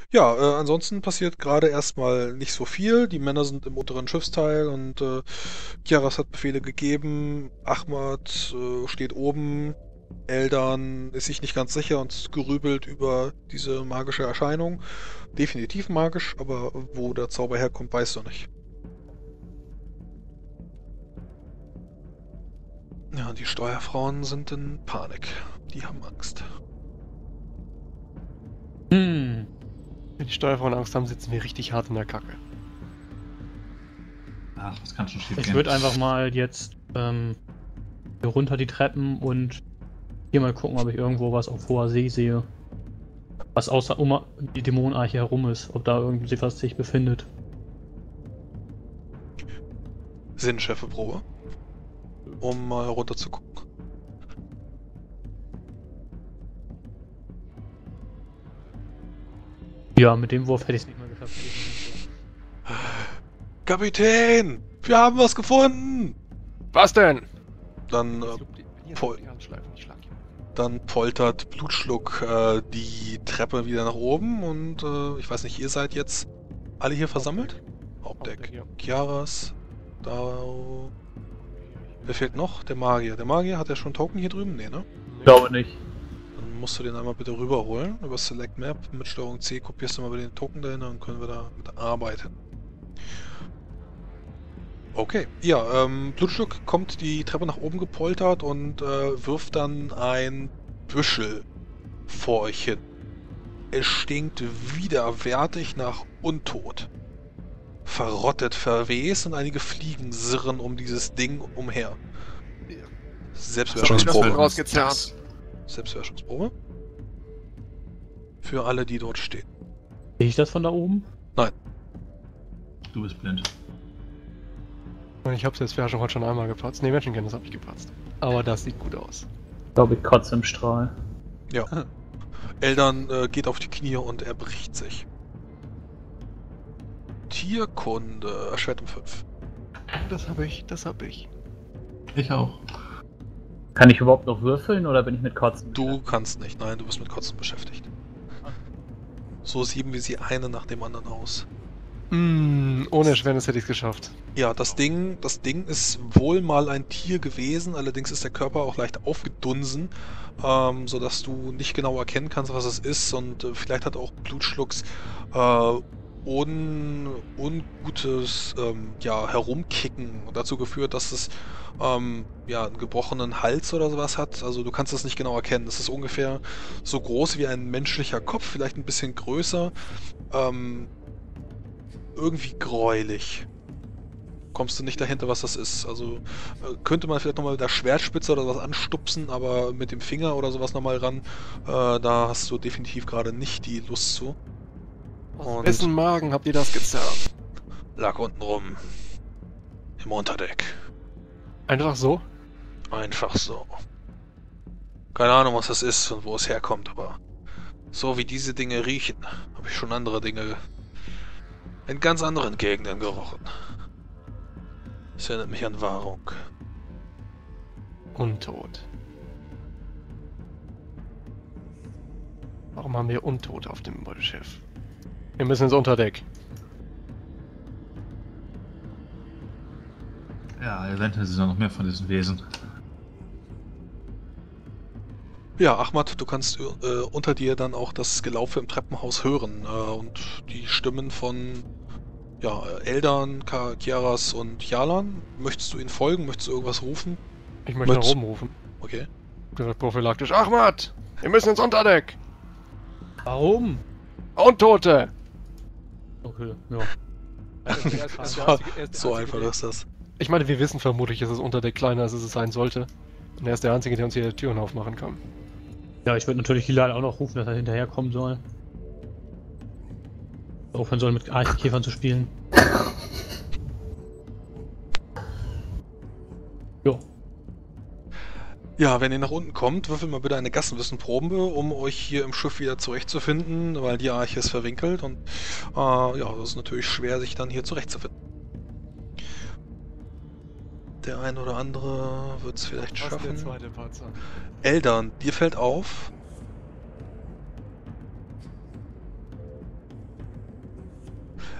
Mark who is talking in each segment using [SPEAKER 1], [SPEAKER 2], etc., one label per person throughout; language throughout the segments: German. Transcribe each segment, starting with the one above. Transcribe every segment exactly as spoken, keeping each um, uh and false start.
[SPEAKER 1] Ja, äh, ansonsten passiert gerade erstmal nicht so viel. Die Männer sind im unteren Schiffsteil und äh, Kiaras hat Befehle gegeben. Ahmad äh, steht oben. Eldan ist sich nicht ganz sicher und grübelt über diese magische Erscheinung. Definitiv magisch, aber wo der Zauber herkommt, weißt du nicht. Ja, die Steuerfrauen sind in Panik. Die haben Angst.
[SPEAKER 2] Hm. Wenn die Steuerfrauen Angst haben, sitzen wir richtig hart in der Kacke.
[SPEAKER 3] Ach, was kann schon schief
[SPEAKER 4] Ich
[SPEAKER 3] gehen?
[SPEAKER 4] würde einfach mal jetzt ähm, hier runter die Treppen und hier mal gucken, ob ich irgendwo was auf hoher See sehe. Was außer um die Dämonenarche herum ist, ob da irgendwie was sich befindet.
[SPEAKER 1] Sinnschärfeprobe. Um mal runter zu gucken.
[SPEAKER 4] Ja, mit dem Wurf hätte ich es nicht mehr geschafft.
[SPEAKER 1] Kapitän! Wir haben was gefunden!
[SPEAKER 2] Was denn?
[SPEAKER 1] Dann, äh, voll. dann poltert Blutschluck äh, die Treppe wieder nach oben und äh, ich weiß nicht, ihr seid jetzt alle hier versammelt? Hauptdeck.
[SPEAKER 2] Hauptdeck, ja.
[SPEAKER 1] Kiaras, da... Wer fehlt noch? Der Magier. Der Magier, hat ja schon Token hier drüben? Nee, ne?
[SPEAKER 4] Ich glaube nicht.
[SPEAKER 1] Dann musst du den einmal bitte rüberholen. Über Select Map mit Steuerung C kopierst du mal wieder den Token dahin, dann können wir da mit arbeiten. Okay, ja, ähm, Blutschluck kommt die Treppe nach oben gepoltert und äh, wirft dann ein Büschel vor euch hin. Es stinkt widerwärtig nach Untot. Verrottet, verwest und einige Fliegen sirren um dieses Ding umher. Selbstbeherrschungsprobe.
[SPEAKER 2] rausgezerrt.
[SPEAKER 1] Selbstbeherrschungsprobe. Für alle, die dort stehen.
[SPEAKER 4] Sehe ich das von da oben?
[SPEAKER 3] Du bist blind.
[SPEAKER 2] Ich hab's jetzt schon heute schon einmal gepatzt. Ne, Menschenkenntnis hab ich gepatzt. Aber das sieht gut aus.
[SPEAKER 4] Ich glaube, ich kotze im Strahl.
[SPEAKER 1] Ja. Eldan äh, geht auf die Knie und erbricht sich. Tierkunde, Schwert um fünf.
[SPEAKER 2] Das hab ich, das hab ich.
[SPEAKER 3] Ich auch.
[SPEAKER 4] Kann ich überhaupt noch würfeln oder bin ich mit Kotzen?
[SPEAKER 1] Du kannst nicht, nein, du bist mit Kotzen beschäftigt. So sieben wir sie eine nach dem anderen aus.
[SPEAKER 2] Mm, ohne Erschwernis hätte ich's geschafft.
[SPEAKER 1] Ja, das Ding, das Ding ist wohl mal ein Tier gewesen, allerdings ist der Körper auch leicht aufgedunsen, ähm, sodass du nicht genau erkennen kannst, was es ist und äh, vielleicht hat auch Blutschlucks äh, un, ungutes ähm, ja, Herumkicken dazu geführt, dass es ähm, ja, einen gebrochenen Hals oder sowas hat. Also du kannst das nicht genau erkennen. Es ist ungefähr so groß wie ein menschlicher Kopf, vielleicht ein bisschen größer. Ähm, irgendwie gräulich. Kommst du nicht dahinter, was das ist. Also äh, könnte man vielleicht nochmal mit der Schwertspitze oder was anstupsen, aber mit dem Finger oder sowas nochmal ran, äh, da hast du definitiv gerade nicht die Lust zu.
[SPEAKER 2] Aus wessen Magen habt ihr das gezerrt?
[SPEAKER 1] Lag unten rum. Im Unterdeck.
[SPEAKER 2] Einfach so?
[SPEAKER 1] Einfach so. Keine Ahnung, was das ist und wo es herkommt, aber so wie diese Dinge riechen, habe ich schon andere Dinge in ganz anderen Gegenden gerochen. Das erinnert mich an Wahrung.
[SPEAKER 2] Untot. Warum haben wir Untot auf dem Beutschiff? Wir müssen ins Unterdeck.
[SPEAKER 3] Ja, eventuell sind da noch mehr von diesen Wesen.
[SPEAKER 1] Ja, Ahmad, du kannst äh, unter dir dann auch das Gelaufe im Treppenhaus hören äh, und die Stimmen von ja, Eldan, Ka Kiaras und Yalan. Möchtest du ihnen folgen? Möchtest du irgendwas rufen?
[SPEAKER 2] Ich möchte nach
[SPEAKER 1] Möchtest-
[SPEAKER 2] oben rufen.
[SPEAKER 1] Okay.
[SPEAKER 2] Gesagt prophylaktisch. Ahmad! Wir müssen ins Unterdeck!
[SPEAKER 4] Warum?
[SPEAKER 2] Untote!
[SPEAKER 4] Okay, ja.
[SPEAKER 1] Das war so einfach ist das.
[SPEAKER 2] Ich meine, wir wissen vermutlich, dass das Unterdeck kleiner ist, als es sein sollte. Und er ist der Einzige, der uns hier die Türen aufmachen kann.
[SPEAKER 4] Ja, ich würde natürlich Hilal auch noch rufen, dass er hinterherkommen soll. Aufhören soll, mit Eiskäfern zu spielen. Jo.
[SPEAKER 1] Ja, wenn ihr nach unten kommt, würfelt mal bitte eine Gassenwissenprobe, um euch hier im Schiff wieder zurechtzufinden, weil die Arche ist verwinkelt und äh, ja, das ist natürlich schwer, sich dann hier zurechtzufinden. Der ein oder andere wird es vielleicht schaffen.
[SPEAKER 2] zweite Patzer.
[SPEAKER 1] Eldan, dir fällt auf,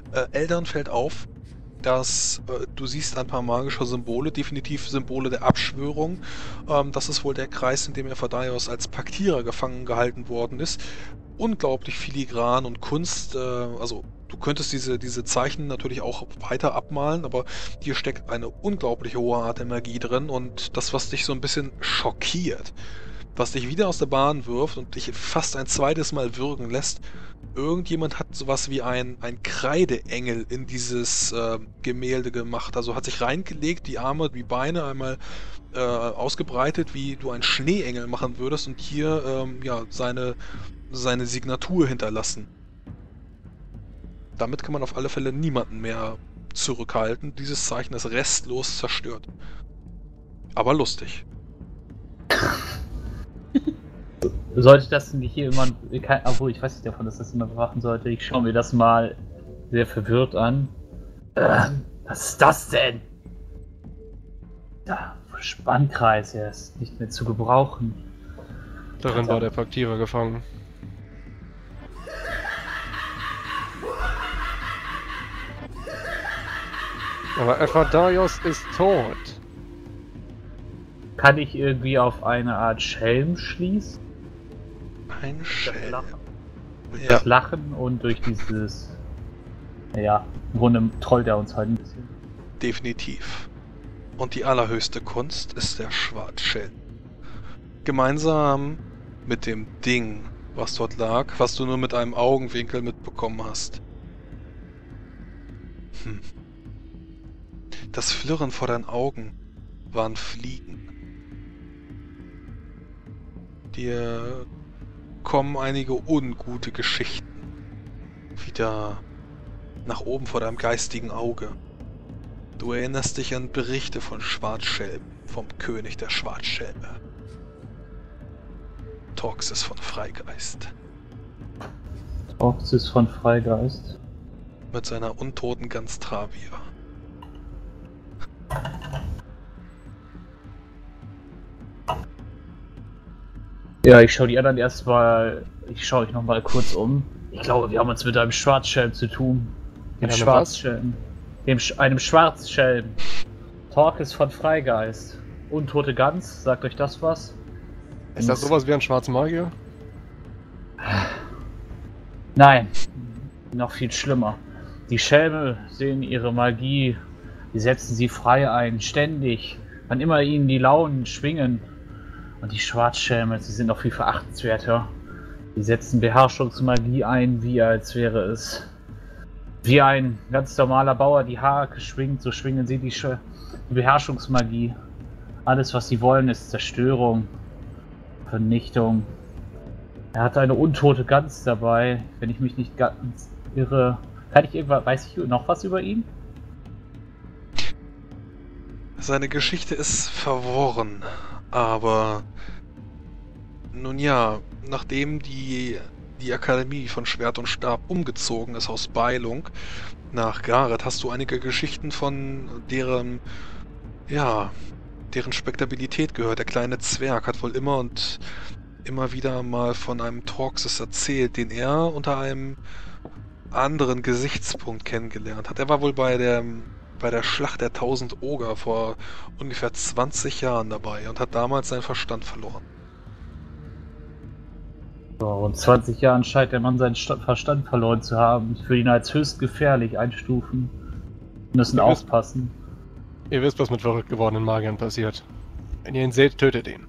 [SPEAKER 1] Äh, Eldern fällt auf, dass äh, du siehst ein paar magische Symbole, definitiv Symbole der Abschwörung. Ähm, das ist wohl der Kreis, in dem Ephadaios als Paktierer gefangen gehalten worden ist. Unglaublich filigran und Kunst, äh, also du könntest diese, diese Zeichen natürlich auch weiter abmalen, aber hier steckt eine unglaublich hohe Art der Magie drin und das, was dich so ein bisschen schockiert, was dich wieder aus der Bahn wirft und dich fast ein zweites Mal würgen lässt. Irgendjemand hat sowas wie ein, ein Kreideengel in dieses äh, Gemälde gemacht. Also hat sich reingelegt, die Arme, die Beine einmal äh, ausgebreitet, wie du einen Schneeengel machen würdest und hier ähm, ja, seine, seine Signatur hinterlassen. Damit kann man auf alle Fälle niemanden mehr zurückhalten. Dieses Zeichen ist restlos zerstört. Aber lustig.
[SPEAKER 5] Sollte das nicht hier immer, obwohl ich weiß nicht davon, dass das immer bewachen sollte, ich schaue mir das mal sehr verwirrt an. Äh, was ist das denn? Da, Spannkreis, er ist nicht mehr zu gebrauchen.
[SPEAKER 2] Darin war der Paktierer gefangen. Aber Ephadaios ist tot.
[SPEAKER 5] Kann ich irgendwie auf eine Art Schelm schließen?
[SPEAKER 1] Ein Schelm.
[SPEAKER 5] Durch
[SPEAKER 1] Ja.
[SPEAKER 5] das Lachen und durch dieses, ja, im Grunde trollt er uns halt ein bisschen.
[SPEAKER 1] Definitiv. Und die allerhöchste Kunst ist der Schwarzschelm. Gemeinsam mit dem Ding, was dort lag, was du nur mit einem Augenwinkel mitbekommen hast. Hm. Das Flirren vor deinen Augen waren Fliegen. Dir kommen einige ungute Geschichten wieder nach oben vor deinem geistigen Auge. Du erinnerst dich an Berichte von Schwarzschelmen, vom König der Schwarzschelme. Torxes von Freigeist.
[SPEAKER 5] Torxes von Freigeist.
[SPEAKER 1] Mit seiner untoten Gans Travia.
[SPEAKER 5] Ja, ich schaue die anderen erstmal, ich schaue euch nochmal kurz um. Ich glaube, wir haben uns mit einem Schwarzschelm zu tun. Dem
[SPEAKER 2] Mit einem
[SPEAKER 5] Schwarzschelm. Dem Sch einem Schwarzschelm. Torxes von Freigeist. Untote Gans, sagt euch das was?
[SPEAKER 2] Ist das sowas wie ein schwarzer Magier?
[SPEAKER 5] Nein, noch viel schlimmer. Die Schelme sehen ihre Magie, die setzen sie frei ein, ständig, wann immer ihnen die Launen schwingen. Und die Schwarzschelme, sie sind noch viel verachtenswerter. Die setzen Beherrschungsmagie ein, wie als wäre es wie ein ganz normaler Bauer die Hake schwingt, so schwingen sie die, Sch die Beherrschungsmagie. Alles, was sie wollen, ist Zerstörung, Vernichtung. Er hat eine untote Gans dabei, wenn ich mich nicht ganz irre. Kann ich irgendwas, weiß ich noch was über ihn?
[SPEAKER 1] Seine Geschichte ist verworren, aber nun ja, nachdem die, die Akademie von Schwert und Stab umgezogen ist aus Beilung nach Gareth, hast du einige Geschichten von deren, ja, deren Spektabilität gehört. Der kleine Zwerg hat wohl immer und immer wieder mal von einem Torxes erzählt, den er unter einem anderen Gesichtspunkt kennengelernt hat. Er war wohl bei der, bei der Schlacht der tausend Oger vor ungefähr zwanzig Jahren dabei und hat damals seinen Verstand verloren.
[SPEAKER 5] Vor rund zwanzig Jahren scheint der Mann seinen Sta Verstand verloren zu haben. Ich würde ihn als höchst gefährlich einstufen. Wir müssen
[SPEAKER 2] Wir müssen-
[SPEAKER 5] aufpassen.
[SPEAKER 2] Ihr wisst, was mit verrückt gewordenen Magiern passiert. Wenn ihr ihn seht, tötet ihn.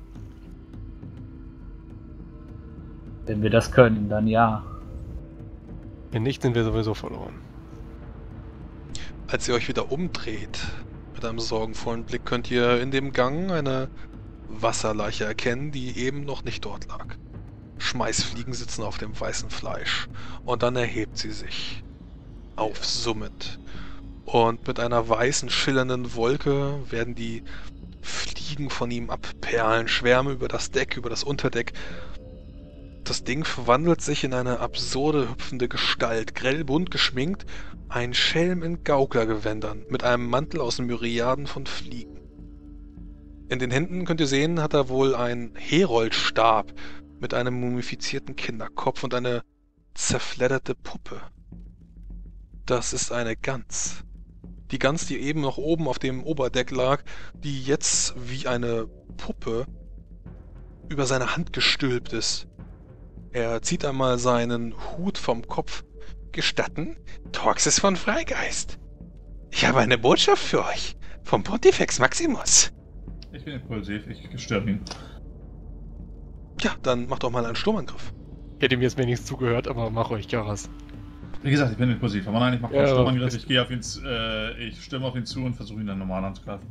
[SPEAKER 5] Wenn wir das können, dann ja.
[SPEAKER 2] Wenn nicht, sind wir sowieso verloren.
[SPEAKER 1] Als ihr euch wieder umdreht, mit einem sorgenvollen Blick, könnt ihr in dem Gang eine Wasserleiche erkennen, die eben noch nicht dort lag. Schmeißfliegen sitzen auf dem weißen Fleisch. Und dann erhebt sie sich. Aufsummend. Und mit einer weißen, schillernden Wolke werden die Fliegen von ihm abperlen, Schwärme über das Deck, über das Unterdeck. Das Ding verwandelt sich in eine absurde, hüpfende Gestalt, grell bunt geschminkt, ein Schelm in Gauklergewändern, mit einem Mantel aus Myriaden von Fliegen. In den Händen, könnt ihr sehen, hat er wohl einen Heroldstab mit einem mumifizierten Kinderkopf und eine zerfledderte Puppe. Das ist eine Gans. Die Gans, die eben noch oben auf dem Oberdeck lag, die jetzt wie eine Puppe über seine Hand gestülpt ist. Er zieht einmal seinen Hut vom Kopf. Gestatten? Torxes von Freigeist. Ich habe eine Botschaft für euch. Vom Pontifex Maximus.
[SPEAKER 3] Ich bin impulsiv, ich störe ihn.
[SPEAKER 1] Ja, dann mach doch mal einen Sturmangriff.
[SPEAKER 2] Ich hätte ihm jetzt wenigstens zugehört, aber mach euch Karas.
[SPEAKER 3] Wie gesagt, ich bin impulsiv, aber nein, ich mache
[SPEAKER 2] Ja,
[SPEAKER 3] keinen Sturmangriff,
[SPEAKER 2] ist-
[SPEAKER 3] ich gehe auf ihn, z- äh, ich stürme auf ihn zu und versuche ihn dann normal anzugreifen.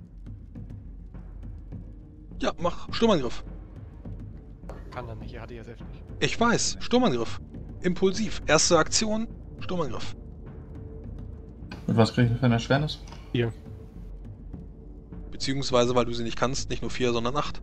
[SPEAKER 1] Ja, mach Sturmangriff.
[SPEAKER 2] Kann er nicht, er hat die S F nicht.
[SPEAKER 1] Ich weiß, Sturmangriff. Impulsiv. Erste Aktion, Sturmangriff.
[SPEAKER 3] Und was kriege ich für eine Erschwernis?
[SPEAKER 2] Hier.
[SPEAKER 1] Beziehungsweise, weil du sie nicht kannst, nicht nur vier, sondern acht.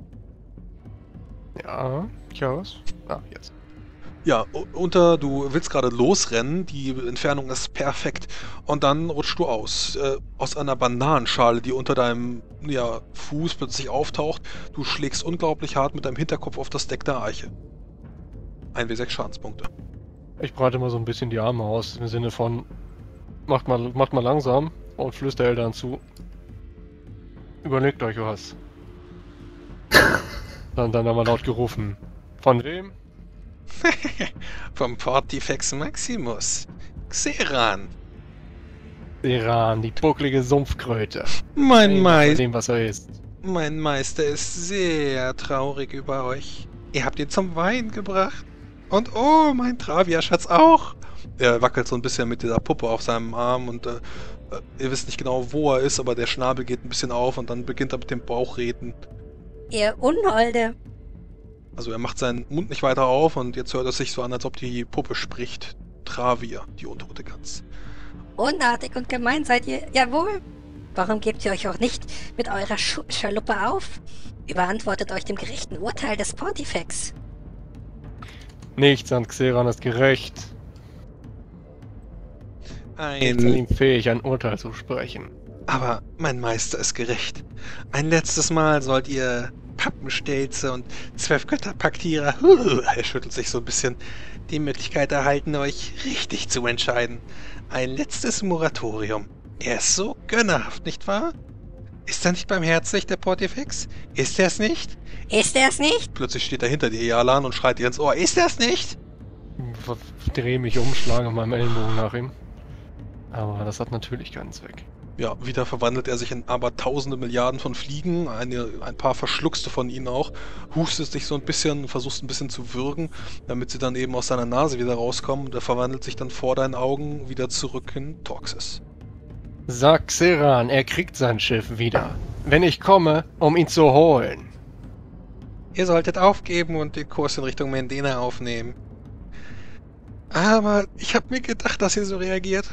[SPEAKER 2] Ja, Karas. Ah, jetzt.
[SPEAKER 1] Ja, u- unter, du willst gerade losrennen, die Entfernung ist perfekt. Und dann rutschst du aus. Äh, aus einer Bananenschale, die unter deinem ja, Fuß plötzlich auftaucht. Du schlägst unglaublich hart mit deinem Hinterkopf auf das Deck der Eiche. ein W sechs Schadenspunkte.
[SPEAKER 2] Ich breite mal so ein bisschen die Arme aus, im Sinne von macht mal, macht mal langsam und flüster Eltern zu. Überlegt euch was. Dann, dann haben wir laut gerufen. Von wem?
[SPEAKER 1] Vom Pontifex Maximus. Xeran.
[SPEAKER 2] Iran, die bucklige Sumpfkröte.
[SPEAKER 1] Mein
[SPEAKER 2] Von
[SPEAKER 1] Meister.
[SPEAKER 2] dem, was er ist.
[SPEAKER 1] Mein Meister ist sehr traurig über euch. Ihr habt ihn zum Weinen gebracht. Und oh, mein Travia-Schatz auch. Er wackelt so ein bisschen mit dieser Puppe auf seinem Arm und äh, äh, ihr wisst nicht genau, wo er ist, aber der Schnabel geht ein bisschen auf und dann beginnt er mit dem Bauchreden.
[SPEAKER 6] Ihr Unholde.
[SPEAKER 1] Also er macht seinen Mund nicht weiter auf und jetzt hört es sich so an, als ob die Puppe spricht. Travia, die untote Gans.
[SPEAKER 6] Unartig und gemein seid ihr, jawohl. Warum gebt ihr euch auch nicht mit eurer Schu Schaluppe auf? Überantwortet euch dem gerechten Urteil des Pontifex.
[SPEAKER 2] Nichts an Xeran ist gerecht. Nichts an
[SPEAKER 1] Ein...
[SPEAKER 2] ihm fähig, ein Urteil zu sprechen.
[SPEAKER 1] Aber mein Meister ist gerecht. Ein letztes Mal sollt ihr Pappenstelze und Zwölf-Götter-Paktierer, huh, er schüttelt sich so ein bisschen, die Möglichkeit erhalten, euch richtig zu entscheiden. Ein letztes Moratorium. Er ist so gönnerhaft, nicht wahr? Ist er nicht barmherzig, der Pontifex? Ist er es nicht?
[SPEAKER 6] Ist er es nicht?
[SPEAKER 1] Plötzlich steht er hinter dir, Jalan, und schreit dir ins Ohr. Ist er es nicht?
[SPEAKER 2] Drehe mich um, schlage meinem Ellenbogen nach ihm. Aber das hat natürlich keinen Zweck.
[SPEAKER 1] Ja, wieder verwandelt er sich in aber tausende Milliarden von Fliegen. Eine, ein paar verschluckst du von ihnen auch. Hustest dich so ein bisschen, versuchst ein bisschen zu würgen, damit sie dann eben aus seiner Nase wieder rauskommen. Und er verwandelt sich dann vor deinen Augen wieder zurück in Torxes.
[SPEAKER 2] Sag Xeran, er kriegt sein Schiff wieder. Wenn ich komme, um ihn zu holen.
[SPEAKER 1] Ihr solltet aufgeben und den Kurs in Richtung Mendena aufnehmen. Aber ich habe mir gedacht, dass ihr so reagiert.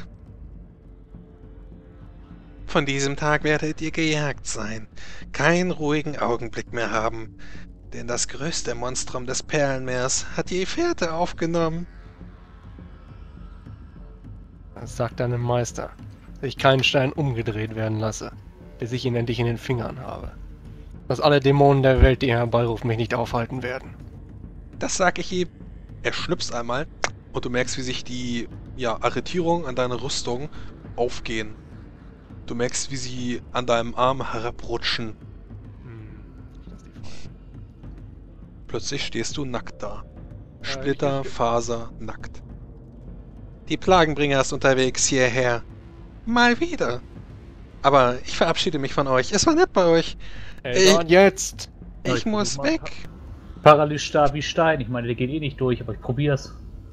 [SPEAKER 1] Von diesem Tag werdet ihr gejagt sein, keinen ruhigen Augenblick mehr haben, denn das größte Monstrum des Perlenmeers hat die Fährte aufgenommen.
[SPEAKER 2] Das sagt deinem Meister, dass ich keinen Stein umgedreht werden lasse, bis ich ihn endlich in den Fingern habe. Dass alle Dämonen der Welt, die er herbeiruft, mich nicht aufhalten werden.
[SPEAKER 1] Das sag ich ihm. Er schnipst einmal und du merkst, wie sich die ja, Arretierungen an deiner Rüstung aufgehen. Du merkst, wie sie an deinem Arm herabrutschen.
[SPEAKER 2] Hm. Ich lass die fallen.
[SPEAKER 1] Plötzlich stehst du nackt da.
[SPEAKER 2] ich-
[SPEAKER 1] Splitter,
[SPEAKER 2] ich-
[SPEAKER 1] Faser, nackt. Die Plagenbringer ist unterwegs hierher. Mal wieder. Aber ich verabschiede mich von euch. Es war nett bei euch.
[SPEAKER 2] Ey,
[SPEAKER 1] Ich-
[SPEAKER 2] und jetzt!
[SPEAKER 5] Ja,
[SPEAKER 1] Ich
[SPEAKER 5] ich
[SPEAKER 1] muss
[SPEAKER 5] versuch mal-
[SPEAKER 1] weg.
[SPEAKER 5] Parallel starr wie Stein. Ich meine, der geht eh nicht durch, aber ich probier's.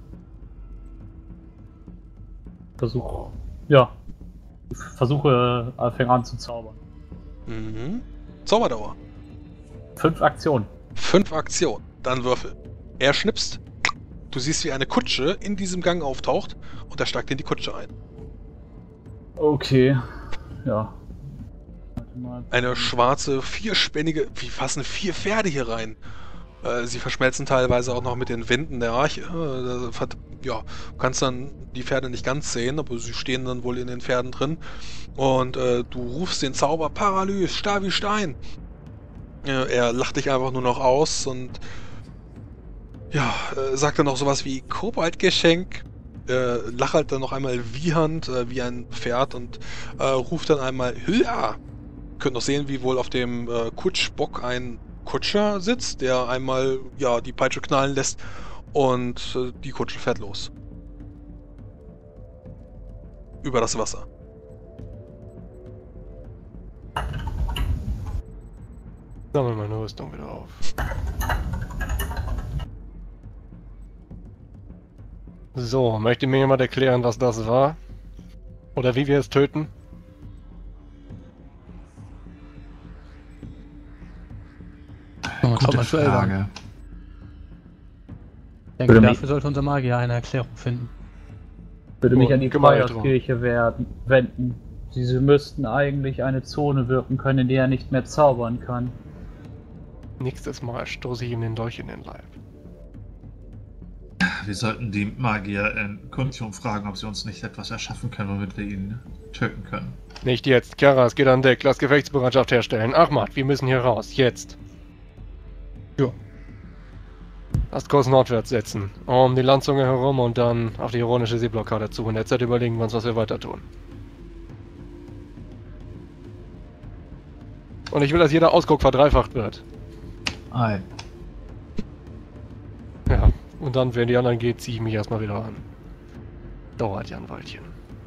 [SPEAKER 5] Versuch. Ja. Ich versuche, äh, fängt an zu zaubern.
[SPEAKER 1] Mhm. Zauberdauer.
[SPEAKER 5] Fünf Aktionen.
[SPEAKER 1] Fünf Aktionen. Dann Würfel. Er schnipst. Du siehst, wie eine Kutsche in diesem Gang auftaucht und er steigt in die Kutsche ein.
[SPEAKER 5] Okay. Ja. Warte mal.
[SPEAKER 1] Eine schwarze, vierspännige... Wie fassen vier Pferde hier rein? Äh, sie verschmelzen teilweise auch noch mit den Wänden der Arche. Äh, da vert- ja, du kannst dann die Pferde nicht ganz sehen, aber sie stehen dann wohl in den Pferden drin. Und äh, du rufst den Zauber Paralys, starr wie Stein. Äh, er lacht dich einfach nur noch aus und ja, äh, sagt dann noch sowas wie Koboldgeschenk. Äh, äh, lachert dann noch einmal wiehernd äh, wie ein Pferd und äh, ruft dann einmal Hüa! Könnt noch sehen, wie wohl auf dem äh, Kutschbock ein Kutscher sitzt, der einmal ja die Peitsche knallen lässt und äh, die Kutsche fährt los. Über das Wasser.
[SPEAKER 2] Sammle meine Rüstung wieder auf. So, möchte mir jemand erklären, was das war? Oder wie wir es töten?
[SPEAKER 4] Gute
[SPEAKER 7] Frage.
[SPEAKER 4] Ich denke,
[SPEAKER 5] Würde
[SPEAKER 4] dafür sollte unser Magier eine Erklärung finden.
[SPEAKER 5] Würde mich
[SPEAKER 2] Oh,
[SPEAKER 5] an die
[SPEAKER 2] Gemeinde.
[SPEAKER 5] Feuerkirche werden, wenden. Sie müssten eigentlich eine Zone wirken können, in der er nicht mehr zaubern kann.
[SPEAKER 2] Nächstes Mal stoße ich ihm den Dolch in den Leib.
[SPEAKER 3] Wir sollten die Magier in Kuntium fragen, ob sie uns nicht etwas erschaffen können, womit wir ihn töten können.
[SPEAKER 2] Nicht jetzt. Keras, geht an Deck. Lass Gefechtsbereitschaft herstellen. Ahmad, wir müssen hier raus. Jetzt.
[SPEAKER 4] Ja.
[SPEAKER 2] Lasst Kurs nordwärts setzen. Um die Landzunge herum und dann auf die ironische Seeblockade zu. In der Zeit überlegen wir uns, was wir weiter tun. Und ich will, dass jeder Ausguck verdreifacht wird.
[SPEAKER 7] Ei.
[SPEAKER 2] Ja. Und dann, wenn die anderen geht, ziehe ich mich erstmal wieder an. Dauert ja ein Weilchen.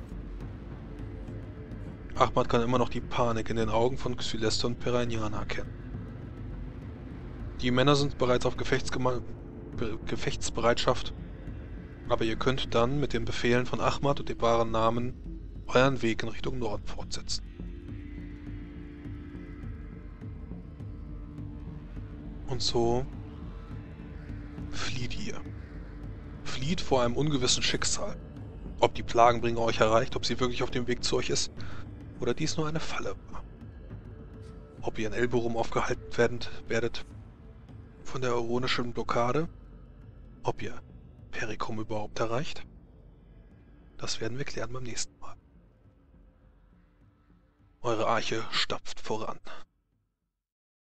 [SPEAKER 1] Ahmad kann immer noch die Panik in den Augen von Xyleste und Peraniana erkennen. Die Männer sind bereits auf Gefechtsgema Be Gefechtsbereitschaft, aber ihr könnt dann mit den Befehlen von Ahmad und dem wahren Namen euren Weg in Richtung Norden fortsetzen. Und so flieht ihr. Flieht vor einem ungewissen Schicksal. Ob die Plagenbringer euch erreicht, ob sie wirklich auf dem Weg zu euch ist, oder dies nur eine Falle war. Ob ihr in Elberum aufgehalten werdet, werdet von der ironischen Blockade, ob ihr Perikum überhaupt erreicht, das werden wir klären beim nächsten Mal. Eure Arche stapft voran.